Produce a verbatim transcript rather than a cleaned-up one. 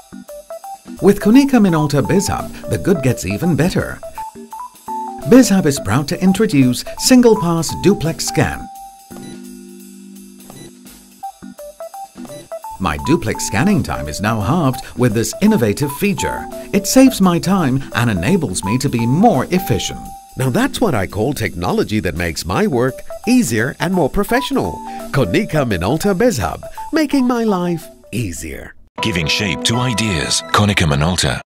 With Konica Minolta BizHub, the good gets even better. BizHub is proud to introduce Single Pass Duplex Scan. My duplex scanning time is now halved with this innovative feature. It saves my time and enables me to be more efficient. Now that's what I call technology that makes my work easier and more professional. Konica Minolta BizHub, making my life easier. Giving shape to ideas. Konica Minolta.